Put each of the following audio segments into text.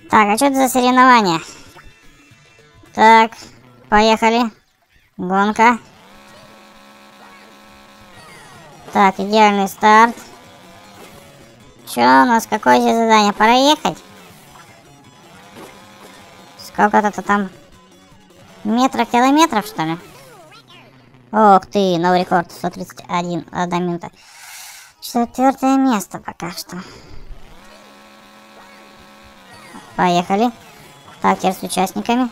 Так, а что это за соревнования? Так, поехали. Гонка. Так, идеальный старт. Чё у нас? Какое здесь задание? Пора ехать? Сколько-то там метров, километров, что ли? Ох ты, новый рекорд. 131 минута. 4-е место пока что. Поехали. Так, теперь с участниками.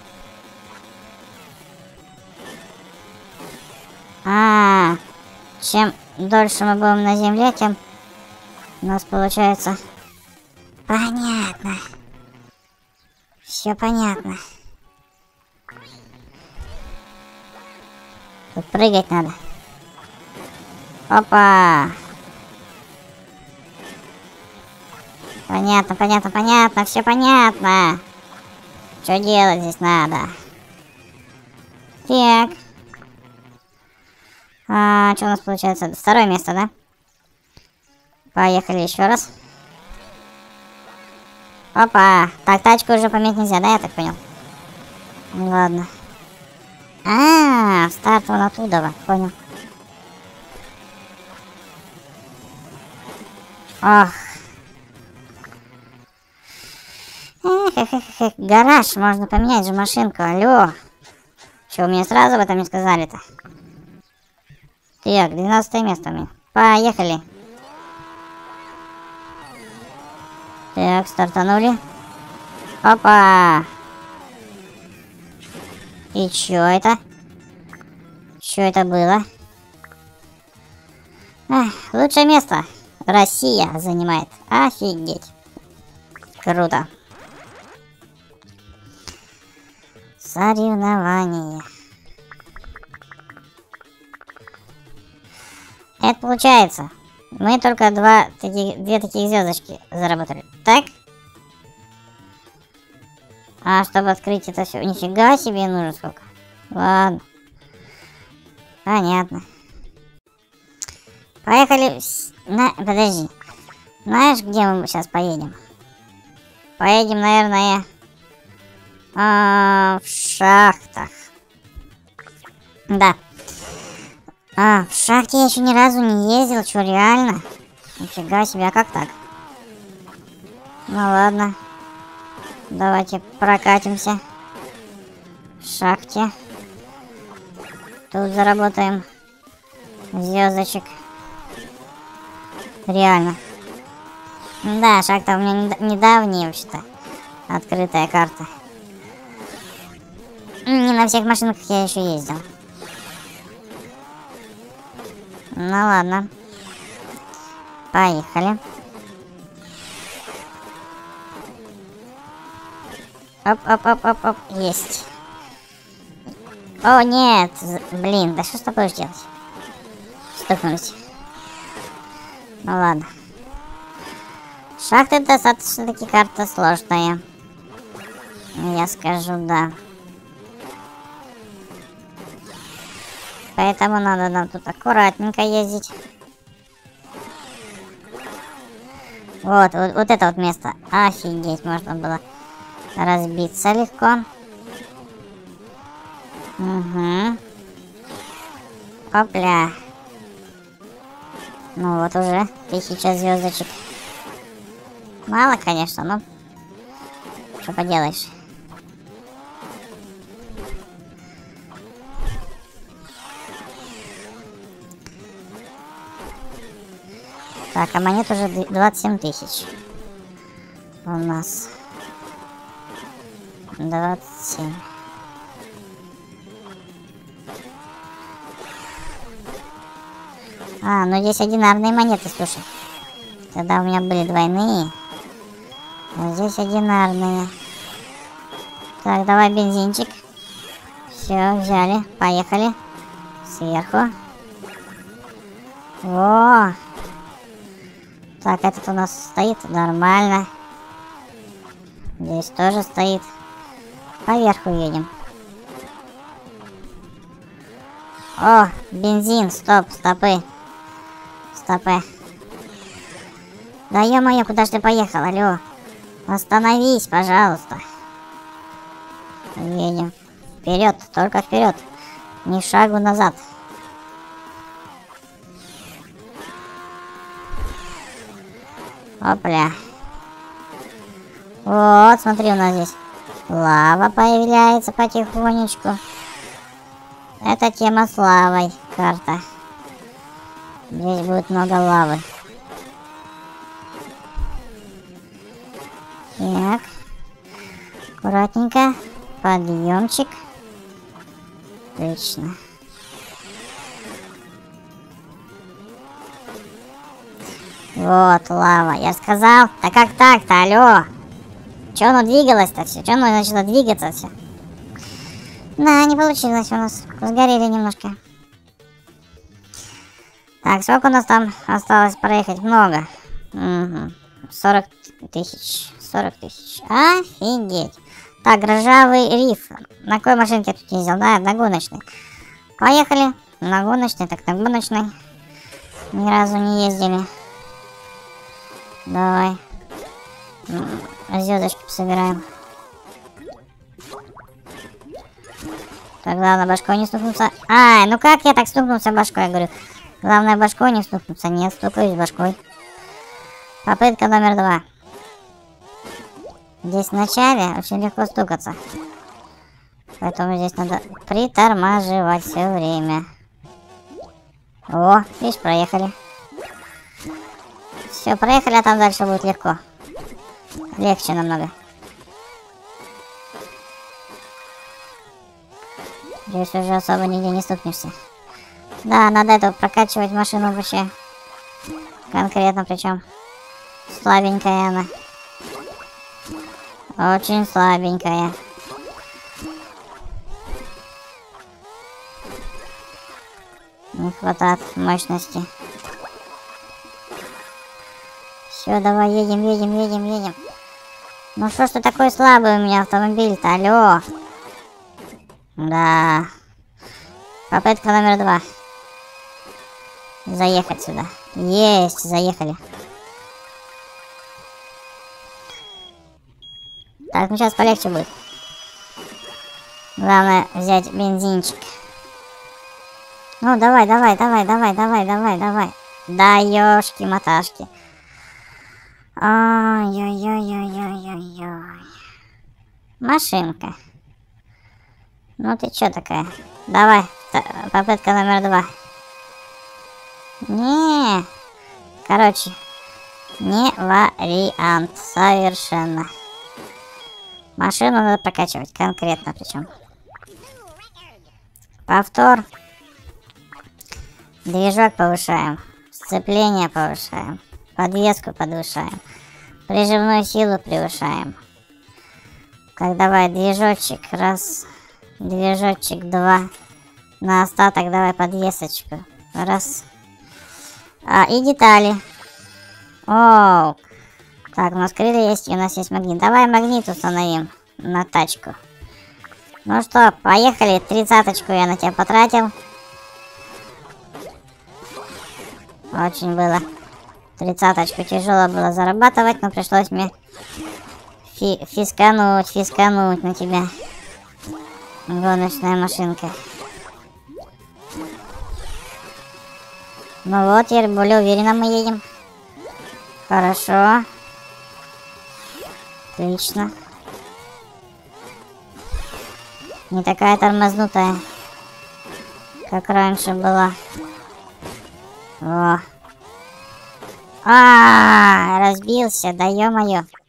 Чем дольше мы будем на земле, тем у нас получается... Понятно. Все понятно. Тут прыгать надо. Опа! Понятно, понятно, понятно, все понятно. Что делать здесь надо? Так. Что у нас получается? 2-е место, да? Поехали еще раз. Опа! Так, тачку уже поменять нельзя, да, я так понял? Ну ладно. Старт вон оттуда, понял. Ох. Гараж, можно поменять же машинку, алло. Че, мне сразу об этом не сказали-то? Так, 12-е место у меня. Поехали. Так, стартанули. Опа! И чё это? Чё это было? Лучшее место Россия занимает. Офигеть. Круто. Соревнования. Это получается, мы только две таких звездочки заработали. Так? Чтобы открыть это все, нифига себе нужно сколько. Ладно. Понятно. Поехали. Подожди. Знаешь, где мы сейчас поедем? Поедем, наверное, в шахтах. Да. В шахте я еще ни разу не ездил, что, реально? Нифига себе, а как так? Ну ладно. Давайте прокатимся. В шахте. Тут заработаем звездочек. Реально. Да, шахта у меня недавняя вообще-то. Открытая карта. Не на всех машинках я еще ездил. Ну ладно. Поехали. Оп. Есть. О, нет. Блин, да что с тобой делать? Стукнулись. Ну ладно. Шахты достаточно-таки карта сложная. Я скажу, да. Поэтому надо нам тут аккуратненько ездить. Вот это вот место. Офигеть, можно было разбиться легко. Угу. Опля. Ну вот уже 1000 звездочек. Мало, конечно, но что поделаешь. Так, а монет уже 27 000. У нас 27. Ну здесь одинарные монеты, слушай. Тогда у меня были двойные. А здесь одинарные. Так, давай бензинчик. Все, взяли. Поехали. Сверху. Во! Так, этот у нас стоит нормально. Здесь тоже стоит. Поверху едем. О, бензин, стопы. Да ё-моё, куда ж ты поехал, алло? Остановись, пожалуйста. Едем. Вперед, только вперед. Ни шагу назад. Опля. Вот, смотри, у нас здесь лава появляется потихонечку. Это тема с лавой, карта. Здесь будет много лавы. Так. Аккуратненько. Подъемчик. Отлично. Вот лава. Я сказал. Да как так-то, алло? Чё оно двигалось-то все? Чё оно начало двигаться все? Да, не получилось у нас. Сгорели немножко. Так, сколько у нас там осталось проехать? Много. Угу. 40 тысяч. 40 тысяч. Офигеть. Так, ржавый риф. На какой машинке я тут ездил? Да, на гоночной. Поехали. На гоночной, так на гоночной. Ни разу не ездили. Давай. Звездочки собираем. Так, главное башкой не стукнуться. Ай, ну как я так стукнулся башкой, я говорю. Главное башкой не стукнуться. Нет, стукаюсь башкой. Попытка номер 2. Здесь в начале очень легко стукаться. Поэтому здесь надо притормаживать все время. О, видишь, проехали. Все, проехали, а там дальше будет легко. Легче намного. Здесь уже особо нигде не стукнешься. Да, надо это прокачивать машину вообще. Конкретно причем. Слабенькая она. Очень слабенькая. Не хватает мощности. Все, давай едем, едем, едем, едем. Ну что ж ты такой слабый у меня автомобиль-то, алло. Да. Попытка номер 2. Заехать сюда. Есть, заехали. Так, ну сейчас полегче будет. Главное взять бензинчик. Ну, давай, давай, давай, давай, давай, давай, давай. Да, ёшки-маташки. Ой-ой-ой-ой-ой-ой-ой. Машинка. Ну ты чё такая? Давай, попытка номер 2. Не. Короче, не вариант совершенно. Машину надо прокачивать конкретно причем. Повтор. Движок повышаем. Сцепление повышаем. Подвеску подвышаем. Прижимную силу превышаем. Так, давай, движочек. Раз. Движочек 2. На остаток давай подвесочку. Раз. И детали. Оу. Так, у нас крылья есть, и у нас есть магнит. Давай магнит установим на тачку. Ну что, поехали. 30-очку я на тебя потратил. Очень было. 30-очку тяжело было зарабатывать, но пришлось мне фискануть на тебя. Гоночная машинка. Ну вот, теперь более уверенно мы едем. Хорошо. Отлично. Не такая тормознутая, как раньше была. О. Разбился, да ё-моё.